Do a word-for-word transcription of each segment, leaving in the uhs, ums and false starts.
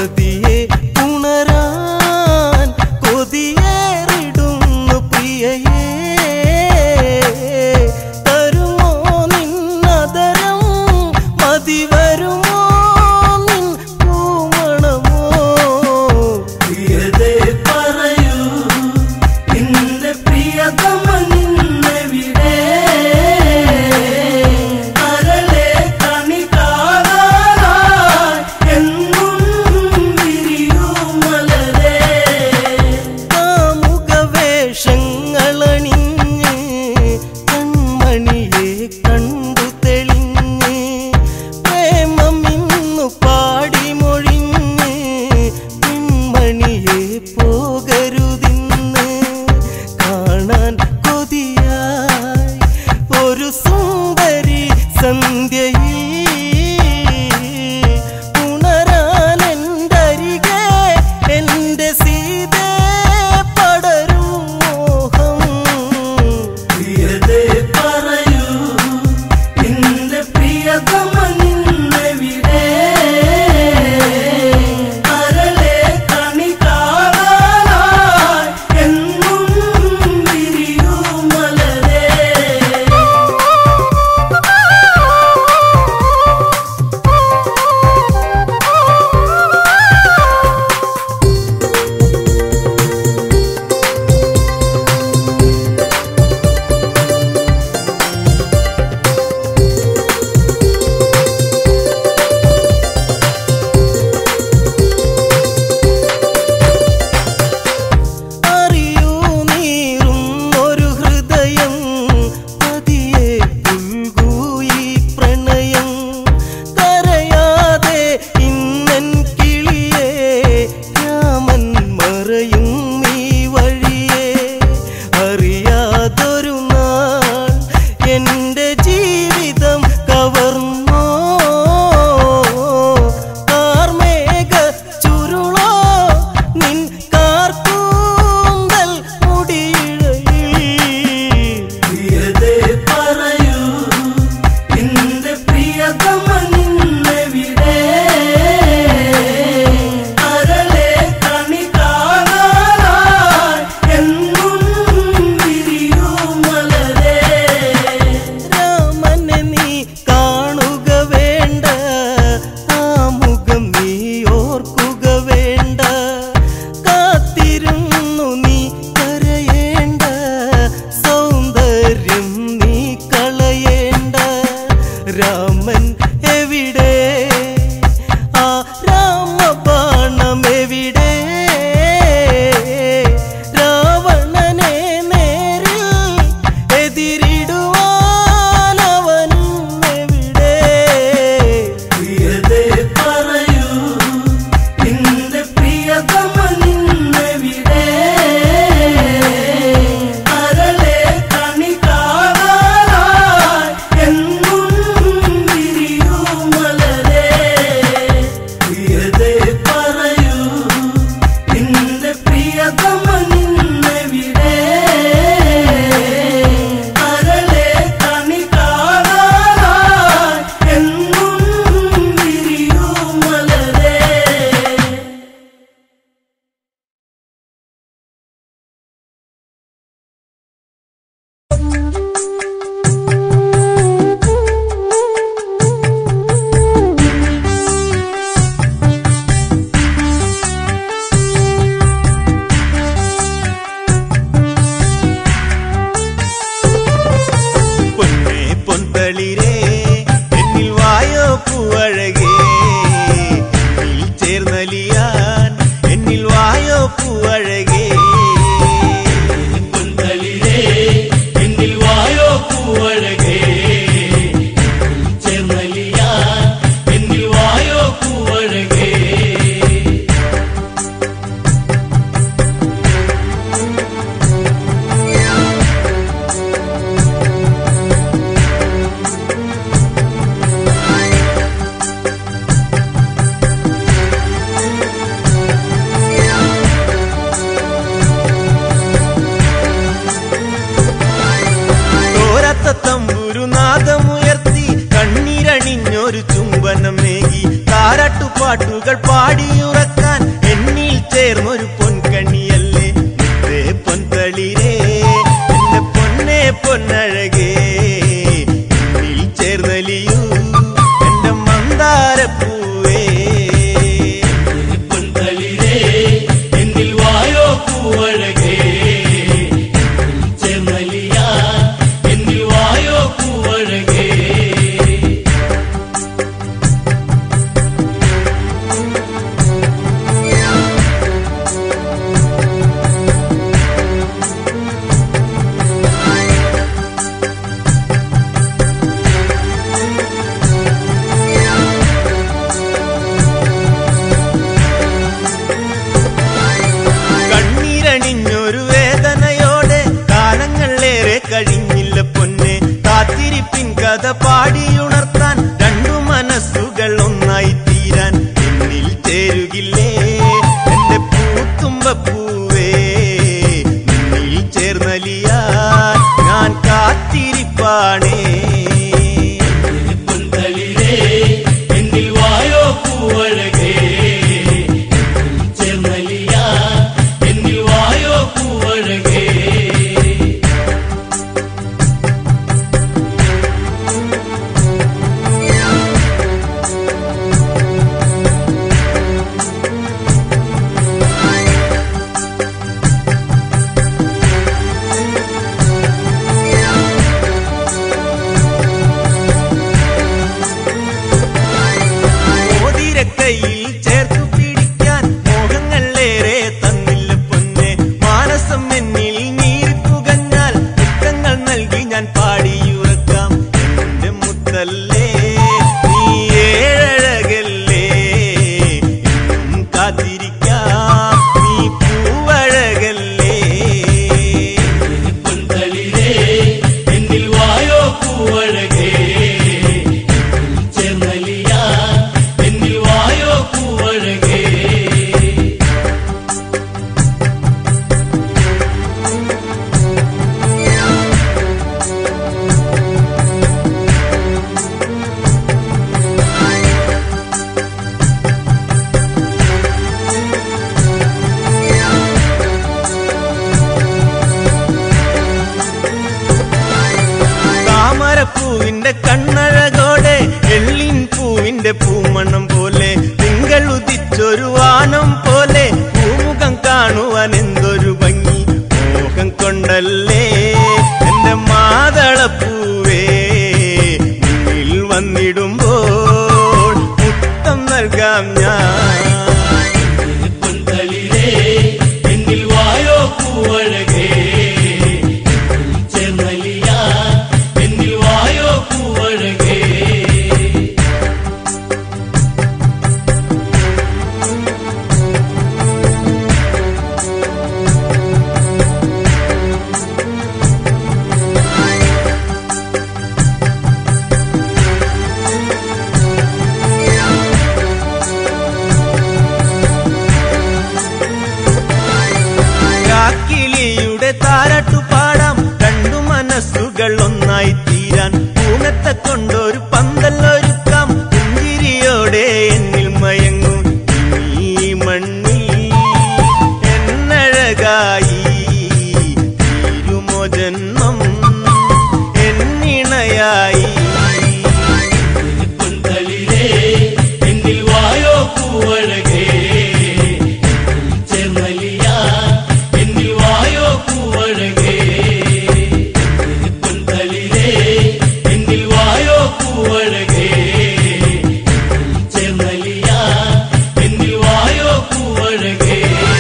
പതിയെ ഉണരാൻ കൊതിയേറിടുന്നു പ്രിയയേ തരുമോ നിന്നതരം മതി വരുമോ നിൻ പൂമണമോ പ്രിയതേ പറയൂ നിന്റെ പ്രിയതമ നിന്നെവിടെ കരളെ കണി കാണാനായി എന്നും വിരിയൂ മലരേ കാമുക വേഷങ്ങളണിഞ്ഞ് കൺമണിയെ കണ്ടു തെളിഞ്ഞ് പ്രേമമിന്നു പാടി മൊഴിഞ്ഞ് പെൺമണിയെ പോകരുതിന്ന് കാണാൻ കൊതിയായി ഒരു സുന്ദരി സന്ധ്യയിൽ ഉണരാൻ എന്തരികെ എന്റെ സീതേ പടരും മോഹം പ്രിയതേ പറയൂ നിന്റെ പ്രിയതമ നിന്നെവിടെ കരളെ കണി കാണാനായി എന്നും വിരിയൂ മലരേ അറിയൂ നീറും ഒരു ഹൃദയം പതിയെ പുൽകൂ ഈ പ്രണയം കരയാതെ ഇന്നൻ കിളിയേ രാമൻ മറയും ഈ വഴിയേ അറിയാതൊരു നാൾ എന്റെ ജീവിതം കവർന്നോ കാർമേഘ ചുരുളോ നിൻ കാർക്കൂന്തൽ മുടിയിഴയിൽ പ്രിയതേ പറയൂ നിന്റെ പ്രിയതമ നിന്നെവിടെ കരളെ കണി കാണാനായി എന്നും വിരിയൂ മലരേ രാമനെ നീ കാണുക വേണ്ട ആ മുഖം നീ ഓർക്കുക വേണ്ട കാത്തിരുന്നു നീ കരയേണ്ട സൗന്ദര്യം നീ കളയേണ്ട രാമൻ എവിടെ ആ രാമബാണം എവിടെ രാവണനെ നേരിൽ എതിരിടുവാൻ അവനും എവിടെ പ്രിയതേ പറയൂ നിന്റെ പ്രിയതമ നിന്നെവിടെ കരളെ കണി കാണാനായി എന്നും വിരിയൂ മലരേ പ്രിയതേ പറയൂ നിന്റെ പ്രിയതമ നിന്നെവിടെ കരളെ കണി കാണാനായി എന്നും വിരിയൂ മലരേ പൊന്നേ പൊന്തളിരേ എന്നിൽ വായോ പൂവഴകേ എന്നിൽ ചേർന്നലിയാൻ എന്നിൽ വായോ പൂവഴകേ പൊന്തളിരേ എന്നിൽ വായോ പൂവഴകേ ചേർന്നലിയാൻ എന്നിൽ വായോ പൂവഴകേ കണ്ണീരണിഞ്ഞൊരു ചുംബനം നേകി താരാട്ടുപാട്ടുകൾ പാടിയുറക്ക തുമ്പപ്പൂവേ നിന്നിൽ ചേർന്നലിയാൻ ഞാൻ കാത്തിരിപ്പാണേ. പൊന്തളിരേ എന്നിൽ വായോ പൂവഴകേ, ചേർന്നലിയാൻ എന്നിൽ വായോ പൂവഴകേ. കയ്യിൽ ചേർത്തു പിടിക്കാൻ മോഹങ്ങളേറെ തന്നില്ല പൊന്നെ. മാനസം എന്നിൽ നീരിപ്പുകഞ്ഞാൽ ഇഷ്ടങ്ങൾ നൽകി ഞാൻ പാടിയുറക്കാം. എന്റെ മുത്തല്ലേ നീ ഏഴഴകല്ലേ, എന്നും കാത്തിരിക്കാം നീ പൂവഴകല്ലേ. പൊന്തളിരേ എന്നിൽ വായോ പൂവഴകേ, ചേർന്നലിയാൻ എന്നിൽ വായോ പൂവഴകേ. താമരപ്പൂവിന്റെ കണ്ണഴകോടെ എള്ളിൻ പൂവിന്റെ പൂമണം പോലെ തിങ്കൾ ഉദിച്ചൊരു വാനം പോലെ പൂമുഖം കാണുവാൻ എന്തൊരു ഭംഗി. മോഹം കൊണ്ടല്ലേ എന്റെ മാതളപ്പൂവേ മുന്നിൽ വന്നിടുമ്പോൾ മുത്തം നൽകാം ഞാൻ. പൊന്തളിരേ എന്നിൽ വായോ പൂവഴകേ, ചേർന്നലിയാൻ എന്നിൽ വായോ പൂവഴകേ. കാക്കിളിയുടെ താരാട്ടു പാടാം, രണ്ടു മനസ്സുകൾ ഒന്നായി തീരാൻ. പൂമത്തെ കൊണ്ടൊരു പന്തല്ലൊരുക്കാം, പുഞ്ചിരിയോടെ എന്നിൽ മയങ്ങും ഈ മണ്ണിൽ എന്നഴകായി തീരുമോ ജന്മം എന്നിണയായി. പൊന്തളിരേ എന്നിൽ വായോ പൂവഴകേ, ചേർന്നലിയാൻ എന്നിൽ വായോ പൂവഴകേ. പൊന്തളിരേ എന്നിൽ വായോ പൂവഴകേ, ചേർന്നലിയാൻ എന്നിൽ വായോ പൂവഴകേ.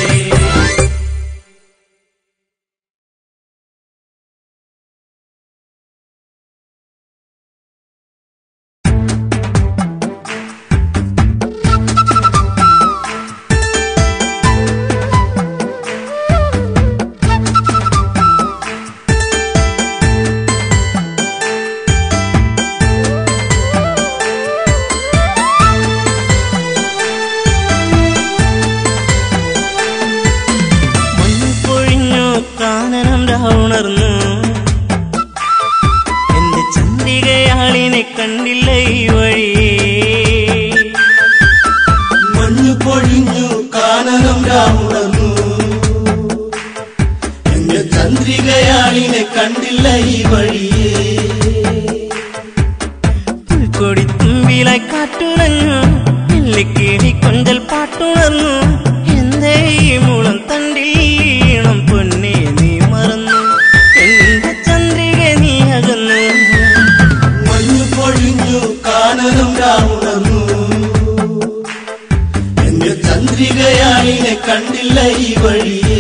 മഞ്ഞുപൊഴിഞ്ഞു കാനനം രാവുണർന്നു, എന്റെ ചന്ദ്രികയാളിനെ കണ്ടില്ല ഈ വഴി. മഞ്ഞു പൊഴിഞ്ഞു കാനനം രാവുണർന്നു, എന്റെ ചന്ദ്രികയാളിനെ കണ്ടില്ല ഈ വഴിയേ. പുൽക്കൊടി തുമ്പിലായി കാറ്റുണഞ്ഞു, എല്ലിക്കിളി കൊഞ്ചൽ പാട്ടുണർന്നു. എന്തേ ഈ മുളം തണ്ടിൽ ഈണം പൊന്നെ നീ മറന്നു, എന്റെ ചന്ദ്രിക നീ അകന്നു. മഞ്ഞു പൊഴിഞ്ഞു കാനനം രാവുണർന്നു, എന്റെ ചന്ദ്രികയാളിനെ കണ്ടില്ല ഈ വഴിയേ.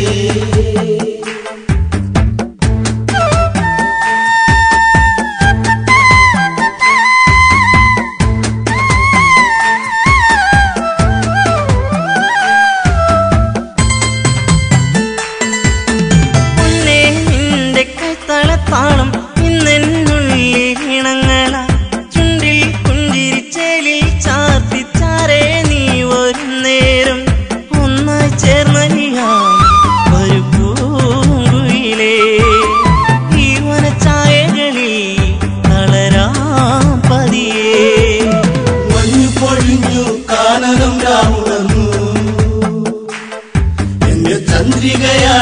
പൊന്നേ നിന്റെ കൈത്തളത്താളം ഇന്നെന്നുള്ളിൽ ഇണങ്ങള, ചുണ്ടിൽ പുഞ്ചിരിച്ചേലിൽ ചാർത്തി ചാരേ നീ ഒരു നേരം ഒന്നായി ചേർന്നലിയാം.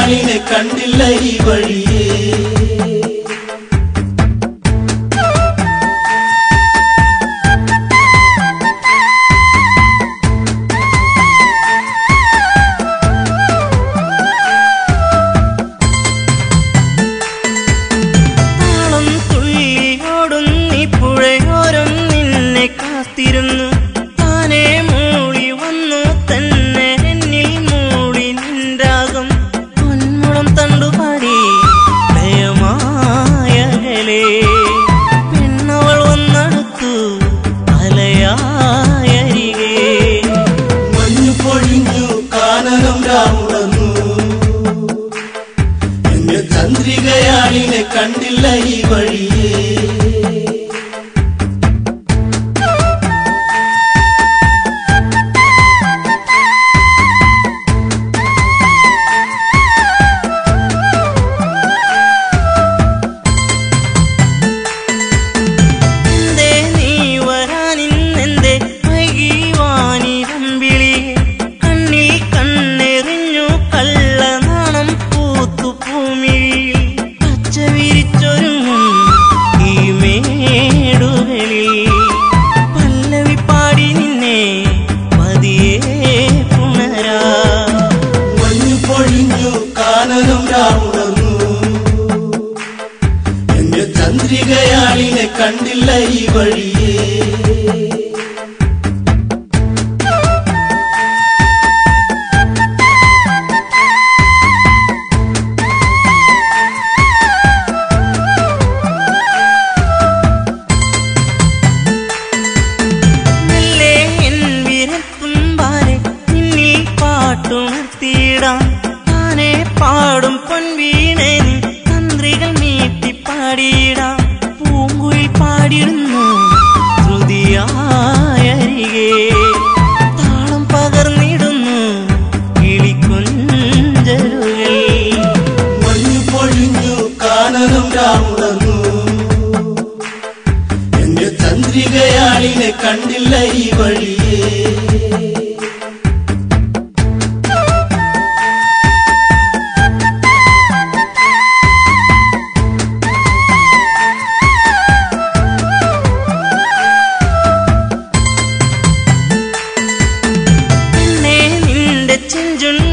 ചന്ദ്രികയാളിനെ കണ്ടില്ല ഈ വഴിയേ. താനെ മൂളി വന്നു തന്നെ എന്നിൽ മൂളി നിൻരാഗം പൊന്മുളം തണ്ടുപാടി ലയമായകലേ പെണ്ണവൾ വന്നടുത്തു അലയായരികെ. മഞ്ഞു പൊഴിഞ്ഞു കാനനം രാമുണർന്നു എന്റെ ചന്ദ്രികയാളിനെ കണ്ടില്ല ഈ വഴിയേ. എന്റെ ചന്ദ്രികയാളിനെ കണ്ടില്ല ഈ വഴിയേ. മെല്ലെ എൻ വിരൽത്തുമ്പാലെ നിന്നിൽ പാട്ടുണർത്തിയിടാം. താനെ പാടും പൊൻവീണേ തന്ത്രികൾ നീട്ടി പാടിയിടാം. പൂങ്കുയിൽ പാടിടുന്നു ശ്രുതിയായരികെ താളം പകർന്നിടുന്നു കിളിക്കൊഞ്ചലുകൾ. മഞ്ഞു പൊഴിഞ്ഞു കാനനം രാമുണർന്നു എന്റെ ചന്ദ്രികയാളിനെ കണ്ടില്ല ഈ വഴിയേ. ചെഞ്ചുണ്ട്